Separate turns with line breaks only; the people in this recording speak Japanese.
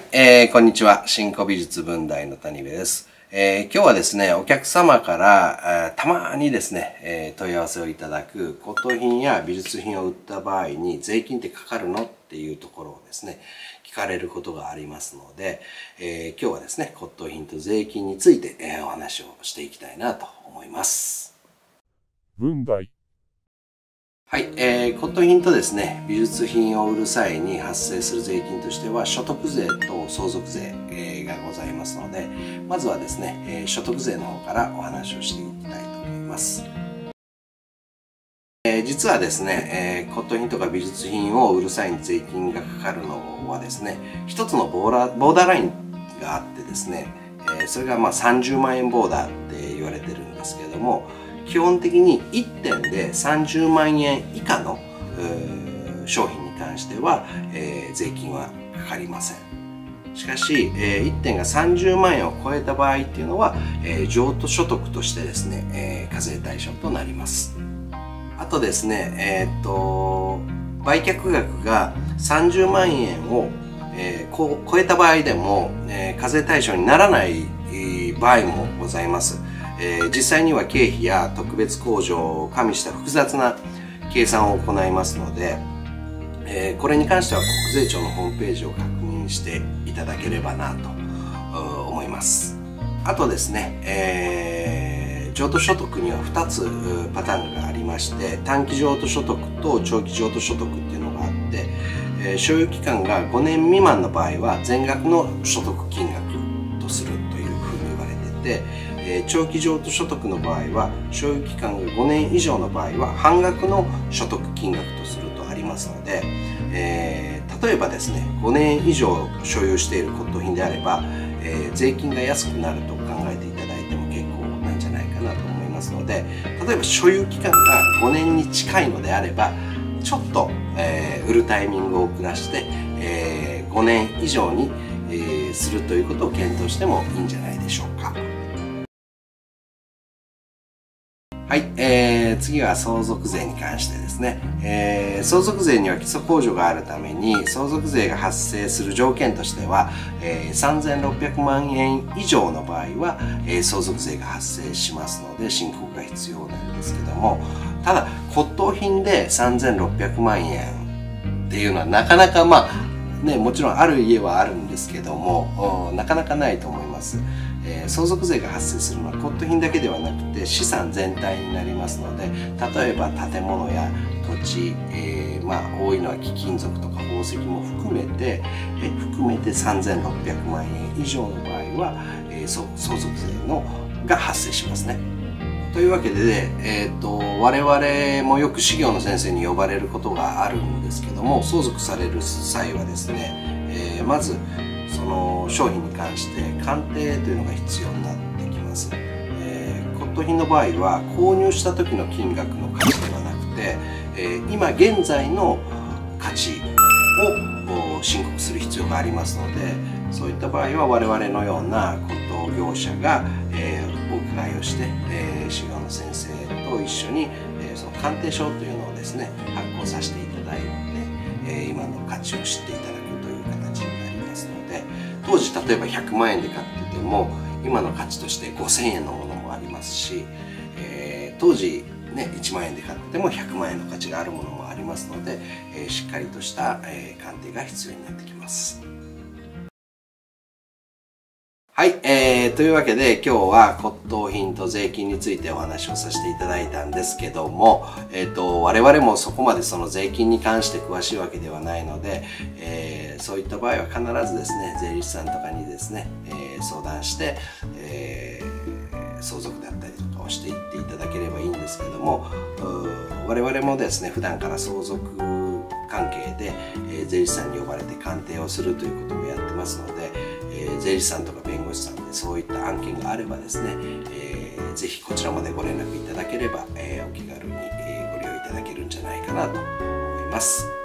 こんにちは。新古美術文大の谷部です。今日はですね、お客様からたまにですね、問い合わせをいただく骨董品や美術品を売った場合に税金ってかかるのっていうところをですね、聞かれることがありますので、今日はですね、骨董品と税金について、お話をしていきたいなと思います。
文大。
はい、骨董品とですね、美術品を売る際に発生する税金としては、所得税と相続税、がございますので、まずはですね、所得税の方からお話をしていきたいと思います。実はですね、骨董品とか美術品を売る際に税金がかかるのはですね、一つのボーダーラインがあってですね、それが30万円ボーダーって言われてるんですけれども、基本的に1点で30万円以下の商品に関しては税金はかかりません。しかし1点が30万円を超えた場合っていうのは譲渡所得としてですね課税対象となります。あとですね売却額が30万円を超えた場合でも課税対象にならない場合もございます。実際には経費や特別控除を加味した複雑な計算を行いますので、これに関しては国税庁のホームページを確認していただければなと思います。あとですね、譲渡所得には2つパターンがありまして、短期譲渡所得と長期譲渡所得っていうのがあって、所有期間が5年未満の場合は全額の所得金額とするというふうに言われてて、長期譲渡所得の場合は所有期間が5年以上の場合は半額の所得金額とするとありますので、例えばですね5年以上所有している骨董品であれば、税金が安くなると考えていただいても結構なんじゃないかなと思いますので、例えば所有期間が5年に近いのであればちょっと、売るタイミングを遅らして、5年以上に、するということを検討してもいいんじゃないでしょうか。はい、次は相続税に関してですね、相続税には基礎控除があるために相続税が発生する条件としては、3600万円以上の場合は、相続税が発生しますので申告が必要なんですけども、ただ骨董品で3600万円っていうのはなかなかもちろんある家はあるんですけどもなかなかないと思います。相続税が発生するのは骨董品だけではなくて資産全体になりますので、例えば建物や土地、多いのは貴金属とか宝石も含めて3600万円以上の場合は、相続税が発生しますね。というわけで、我々もよく司業の先生に呼ばれることがあるんですけども、相続される際はですね、まずその商品に関して鑑定というのが必要になってきます。骨董品の場合は購入した時の金額の価値ではなくて、今現在の価値を申告する必要がありますので、そういった場合は我々のような骨董業者が、お伺いをして、司業の先生と一緒に、その鑑定書というのをですね発行させていただいて、今の価値を知っていただくという形になりますので、当時例えば100万円で買ってても今の価値として5000円のものもありますし、当時ね1万円で買ってても100万円の価値があるものもありますので、しっかりとした、鑑定が必要になってきます。はい、というわけで今日は骨董品と税金についてお話をさせていただいたんですけども、我々もそこまでその税金に関して詳しいわけではないので、そういった場合は必ずですね税理士さんとかにですね、相談して、相続だったりとかをしていっていただければいいんですけども、我々もですね普段から相続関係で、税理士さんに呼ばれて鑑定をするということもやってますので、税理士さんとか弁護士さんでそういった案件があればですね、ぜひこちらまでご連絡いただければ、お気軽に、ご利用いただけるんじゃないかなと思います。